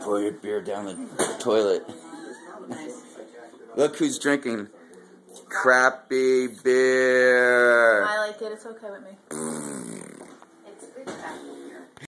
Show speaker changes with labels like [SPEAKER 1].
[SPEAKER 1] pour your beer down the toilet. Look who's drinking crappy beer.
[SPEAKER 2] I like it. It's okay with me. It's good crap.